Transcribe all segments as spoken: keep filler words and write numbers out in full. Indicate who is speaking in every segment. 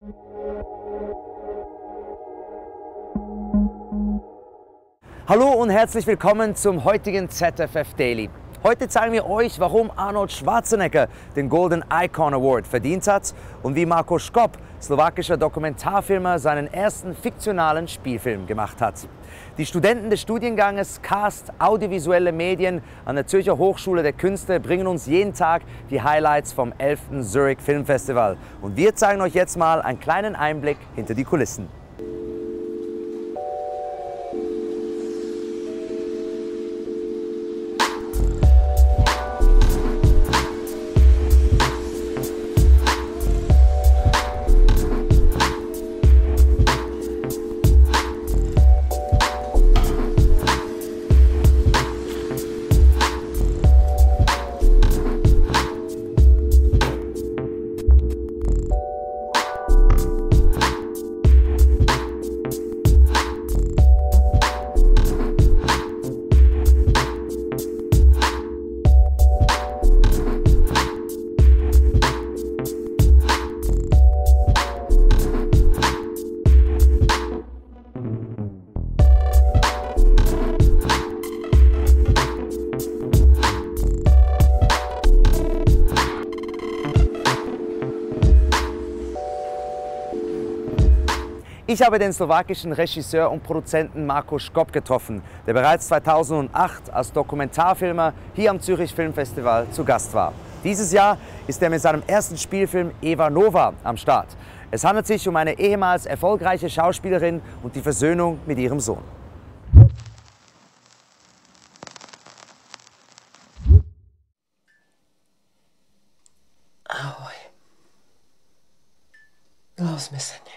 Speaker 1: Hallo und herzlich willkommen zum heutigen Z F F Daily. Heute zeigen wir euch, warum Arnold Schwarzenegger den Golden Icon Award verdient hat und wie Marko Škob, slowakischer Dokumentarfilmer, seinen ersten fiktionalen Spielfilm gemacht hat. Die Studenten des Studienganges Cast Audiovisuelle Medien an der Zürcher Hochschule der Künste bringen uns jeden Tag die Highlights vom elften Zurich Filmfestival. Und wir zeigen euch jetzt mal einen kleinen Einblick hinter die Kulissen. Ich habe den slowakischen Regisseur und Produzenten Marko Škob getroffen, der bereits zweitausendacht als Dokumentarfilmer hier am Zürich Filmfestival zu Gast war. Dieses Jahr ist er mit seinem ersten Spielfilm Eva Nova am Start. Es handelt sich um eine ehemals erfolgreiche Schauspielerin und die Versöhnung mit ihrem Sohn.
Speaker 2: Ahoj. Dlouho jsme se neviděli.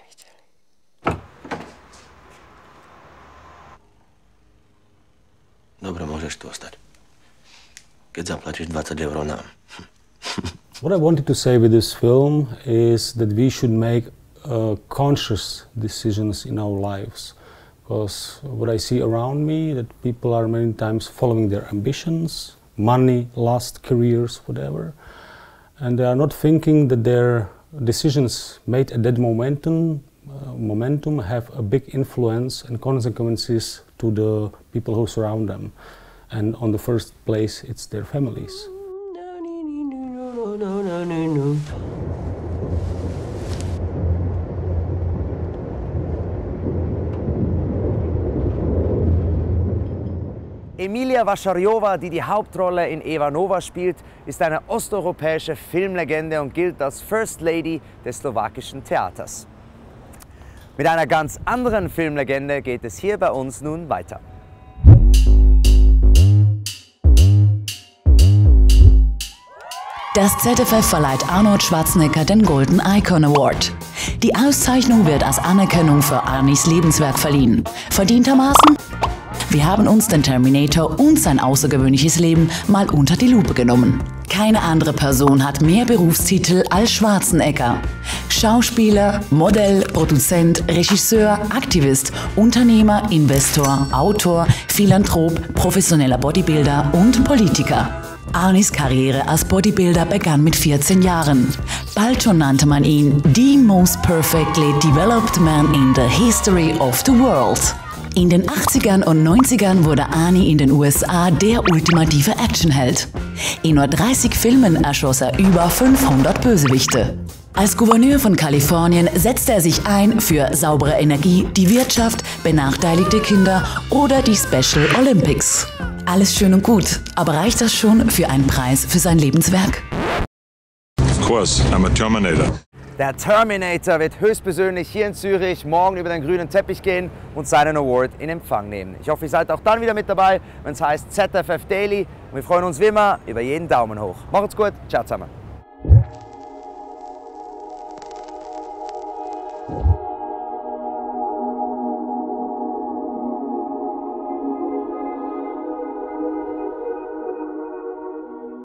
Speaker 3: Dobre, môžeš tu ostať. Keď zaplatíš dvadsať eur nám.
Speaker 4: What I wanted to say with this film is that we should make uh, conscious decisions in our lives. Because what I see around me, that people are many times following their ambitions, money, lust, careers, whatever. And they are not thinking that their decisions made at that momentum, uh, momentum have a big influence and consequences to the people who surround them. And on the first place, it's their families.
Speaker 1: Emilia Wascharjowa, die die Hauptrolle in Eva Nova spielt, ist eine osteuropäische Filmlegende und gilt als First Lady des slowakischen Theaters. Mit einer ganz anderen Filmlegende geht es hier bei uns nun weiter.
Speaker 5: Das Z F F verleiht Arnold Schwarzenegger den Golden Icon Award. Die Auszeichnung wird als Anerkennung für Arnis Lebenswerk verliehen. Verdientermaßen? Wir haben uns den Terminator und sein außergewöhnliches Leben mal unter die Lupe genommen. Keine andere Person hat mehr Berufstitel als Schwarzenegger. Schauspieler, Modell, Produzent, Regisseur, Aktivist, Unternehmer, Investor, Autor, Philanthrop, professioneller Bodybuilder und Politiker. Arnis Karriere als Bodybuilder begann mit vierzehn Jahren. Bald schon nannte man ihn the most perfectly developed man in the history of the world. In den achtzigern und neunzigern wurde Arnie in den U S A der ultimative Actionheld. In nur dreißig Filmen erschoss er über fünfhundert Bösewichte. Als Gouverneur von Kalifornien setzte er sich ein für saubere Energie, die Wirtschaft, benachteiligte Kinder oder die Special Olympics. Alles schön und gut, aber reicht das schon für einen Preis für sein Lebenswerk?
Speaker 6: Of course, I'm a Terminator.
Speaker 1: Der Terminator wird höchstpersönlich hier in Zürich morgen über den grünen Teppich gehen und seinen Award in Empfang nehmen. Ich hoffe, ihr seid auch dann wieder mit dabei, wenn es heißt Z F F Daily. Und wir freuen uns wie immer über jeden Daumen hoch. Macht's gut, ciao zusammen.